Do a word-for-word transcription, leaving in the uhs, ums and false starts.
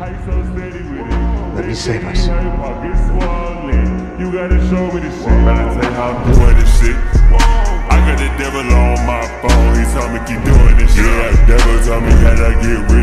Let me save us. You gotta show me this shit. Better tell how I'm doing this shit. I got the devil on my phone. He told me keep doing this shit. Yeah, the devil told me that I get rich.